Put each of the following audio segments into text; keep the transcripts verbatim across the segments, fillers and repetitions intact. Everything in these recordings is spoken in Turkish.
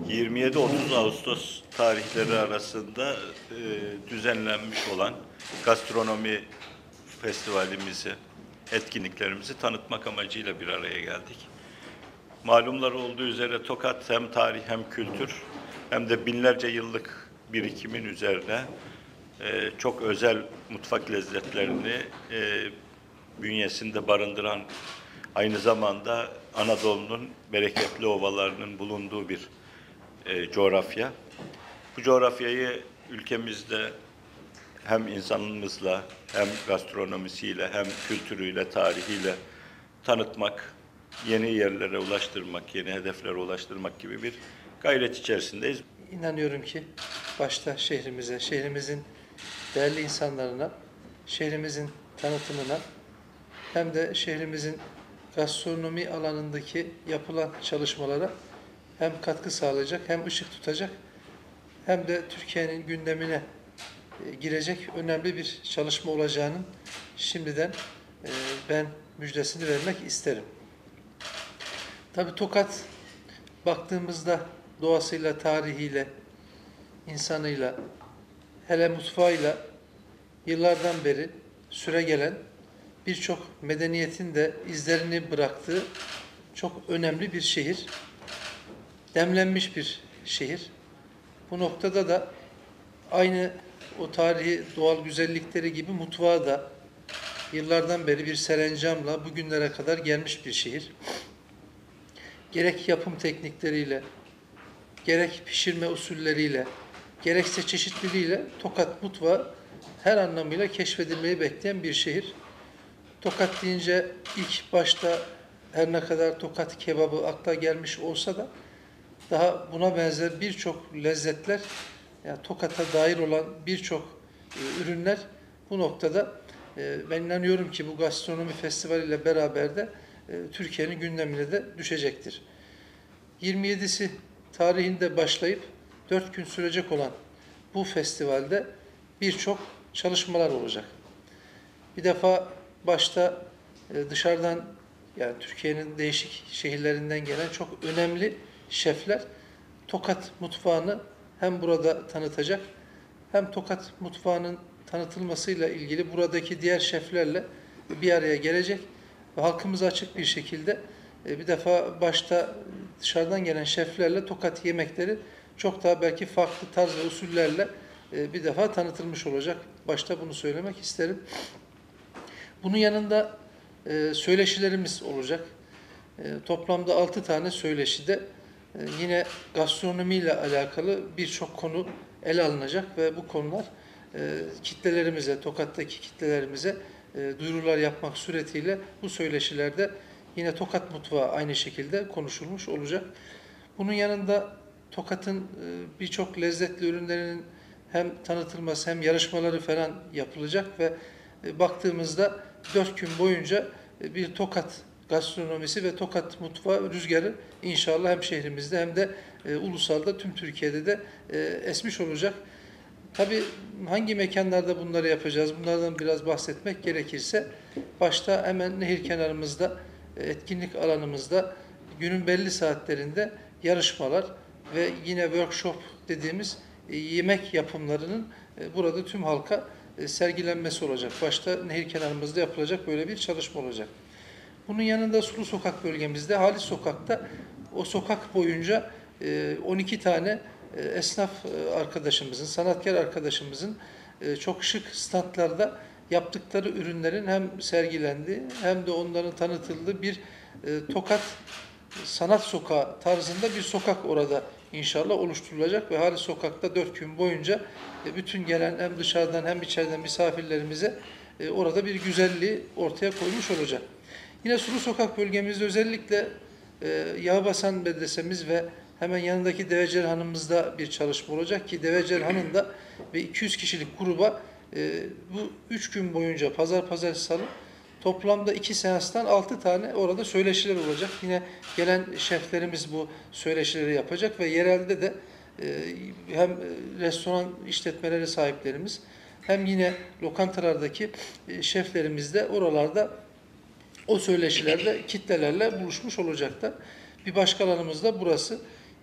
yirmi yedi otuz Ağustos tarihleri arasında e, düzenlenmiş olan gastronomi festivalimizi, etkinliklerimizi tanıtmak amacıyla bir araya geldik. Malumlar olduğu üzere Tokat hem tarih hem kültür hem de binlerce yıllık birikimin üzerine e, çok özel mutfak lezzetlerini e, bünyesinde barındıran, aynı zamanda Anadolu'nun bereketli ovalarının bulunduğu bir e, coğrafya. Bu coğrafyayı ülkemizde hem insanımızla, hem gastronomisiyle, hem kültürüyle, tarihiyle tanıtmak, yeni yerlere ulaştırmak, yeni hedeflere ulaştırmak gibi bir gayret içerisindeyiz. İnanıyorum ki başta şehrimize, şehrimizin değerli insanlarına, şehrimizin tanıtımına hem de şehrimizin gastronomi alanındaki yapılan çalışmalara hem katkı sağlayacak, hem ışık tutacak, hem de Türkiye'nin gündemine girecek önemli bir çalışma olacağının şimdiden ben müjdesini vermek isterim. Tabii Tokat baktığımızda doğasıyla, tarihiyle, insanıyla, hele mutfağıyla yıllardan beri süregelen birçok medeniyetin de izlerini bıraktığı çok önemli bir şehir. Demlenmiş bir şehir. Bu noktada da aynı o tarihi doğal güzellikleri gibi mutfağı da yıllardan beri bir serencamla bugünlere kadar gelmiş bir şehir. Gerek yapım teknikleriyle, gerek pişirme usulleriyle, gerekse çeşitliliğiyle Tokat mutfağı her anlamıyla keşfedilmeyi bekleyen bir şehir. Tokat deyince ilk başta her ne kadar Tokat kebabı akla gelmiş olsa da daha buna benzer birçok lezzetler, yani Tokat'a dair olan birçok e, ürünler bu noktada e, ben inanıyorum ki bu gastronomi festivaliyle beraber de e, Türkiye'nin gündemine de düşecektir. yirmi yedisi tarihinde başlayıp dört gün sürecek olan bu festivalde birçok çalışmalar olacak. Bir defa başta e, dışarıdan, yani Türkiye'nin değişik şehirlerinden gelen çok önemli şefler Tokat mutfağını hem burada tanıtacak, hem Tokat mutfağının tanıtılmasıyla ilgili buradaki diğer şeflerle bir araya gelecek ve halkımıza açık bir şekilde bir defa başta dışarıdan gelen şeflerle Tokat yemekleri çok daha belki farklı tarz ve usullerle bir defa tanıtılmış olacak. Başta bunu söylemek isterim. Bunun yanında söyleşilerimiz olacak. Toplamda altı tane söyleşide yine gastronomiyle alakalı birçok konu ele alınacak ve bu konular kitlelerimize, Tokat'taki kitlelerimize duyurular yapmak suretiyle bu söyleşilerde yine Tokat mutfağı aynı şekilde konuşulmuş olacak. Bunun yanında Tokat'ın birçok lezzetli ürünlerinin hem tanıtılması hem yarışmaları falan yapılacak ve baktığımızda dört gün boyunca bir Tokat gastronomisi ve Tokat mutfağı rüzgarı inşallah hem şehrimizde hem de e, ulusalda tüm Türkiye'de de e, esmiş olacak. Tabii hangi mekanlarda bunları yapacağız? Bunlardan biraz bahsetmek gerekirse başta hemen nehir kenarımızda, e, etkinlik alanımızda günün belli saatlerinde yarışmalar ve yine workshop dediğimiz e, yemek yapımlarının e, burada tüm halka e, sergilenmesi olacak. Başta nehir kenarımızda yapılacak böyle bir çalışma olacak. Bunun yanında Sulu Sokak bölgemizde, Halis Sokak'ta o sokak boyunca on iki tane esnaf arkadaşımızın, sanatkar arkadaşımızın çok şık standlarda yaptıkları ürünlerin hem sergilendiği hem de onların tanıtıldığı bir Tokat sanat sokağı tarzında bir sokak orada inşallah oluşturulacak ve Halis Sokak'ta dört gün boyunca bütün gelen hem dışarıdan hem içeriden misafirlerimize orada bir güzelliği ortaya koymuş olacak. Yine Sulu Sokak bölgemizde özellikle e, Yağbasan medresemiz ve hemen yanındaki Devecel Hanı'mızda bir çalışma olacak ki Devecel Hanı'nda ve iki yüz kişilik gruba e, bu üç gün boyunca pazar pazar salı toplamda iki seanstan altı tane orada söyleşiler olacak. Yine gelen şeflerimiz bu söyleşileri yapacak ve yerelde de e, hem restoran işletmeleri sahiplerimiz hem yine lokantalardaki e, şeflerimiz de oralarda o söyleşilerde kitlelerle buluşmuş olacaklar. Bir başka alanımız da burası.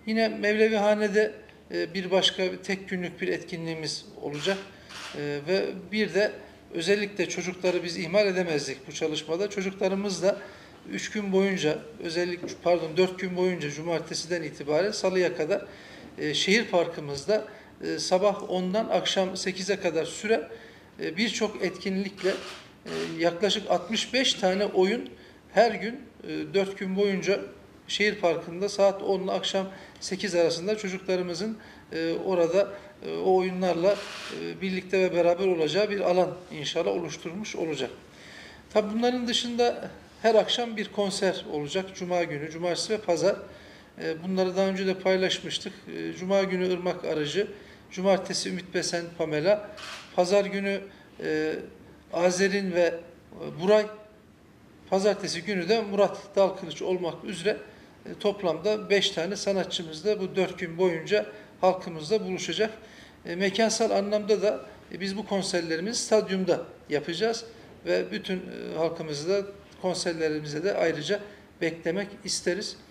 Yine Mevlevihane'de e, bir başka tek günlük bir etkinliğimiz olacak. E, ve bir de özellikle çocukları biz ihmal edemezdik bu çalışmada. Çocuklarımız da üç gün boyunca, özellikle pardon dört gün boyunca cumartesiden itibaren salıya kadar e, şehir parkımızda e, sabah ondan akşam sekize kadar süren e, birçok etkinlikle e, yaklaşık altmış beş tane oyun her gün e, dört gün boyunca şehir parkında saat on ile akşam sekiz arasında çocuklarımızın e, orada e, o oyunlarla e, birlikte ve beraber olacağı bir alan inşallah oluşturmuş olacak. Tabii bunların dışında her akşam bir konser olacak. Cuma günü, cumartesi ve pazar. E, bunları daha önce de paylaşmıştık. E, Cuma günü Irmak Arıcı, cumartesi Ümit Besen Pamela, pazar günü e, Azer'in ve e, Buray, pazartesi günü de Murat Dalkılıç olmak üzere e, toplamda beş tane sanatçımız da bu dört gün boyunca halkımızla buluşacak. E, mekansal anlamda da e, biz bu konserlerimizi stadyumda yapacağız ve bütün e, halkımızı da konserlerimize de ayrıca beklemek isteriz.